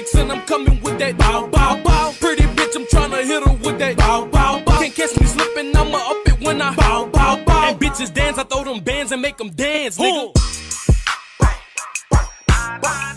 tricks and I'm coming with that bow, bow, bow. Pretty bitch, I'm tryna hit her with that bow, bow, bow. Can't catch me slipping, I'ma up it when I bow, bow, bow. And bitches dance, I throw them bands and make them dance, nigga.